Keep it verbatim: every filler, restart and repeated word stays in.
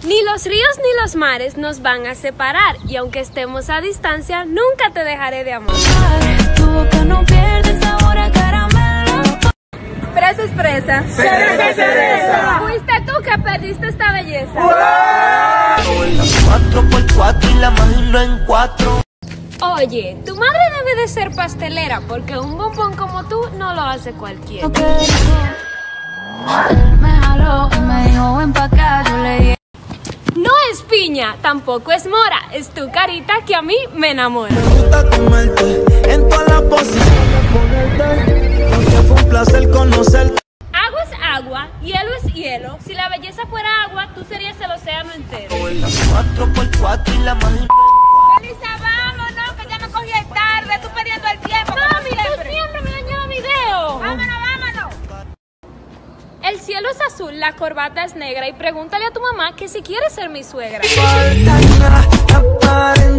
Ni los ríos ni los mares nos van a separar, y aunque estemos a distancia, nunca te dejaré de amar. Tu boca no pierde sabor a caramelo. Fresa es fresa. Cereza, cereza. Fuiste tú que perdiste esta belleza. cuatro por cuatro y la mano en cuatro. Oye, tu madre debe de ser pastelera, porque un bombón como tú no lo hace cualquiera. Él me jaló y me dijo ven pa' acá, yo le dije. No es piña, tampoco es mora, es tu carita que a mí me enamora. Me gusta comerte en todas las posiciones, ponerte. Porque fue un placer conocerte. Agua es agua, hielo es hielo. Si la belleza fuera agua, tú serías el océano entero. cuatro por cuatro y la mano. Elisa, vámonos, que ya no cogí el tarde. Tú perdiendo el tiempo. Mami, tú siempre me dañas el video. Vámonos, vámonos. El cielo es azul, la corbata es negra, y pregúntale a tu mamá que si quiere ser mi suegra. Falta nada,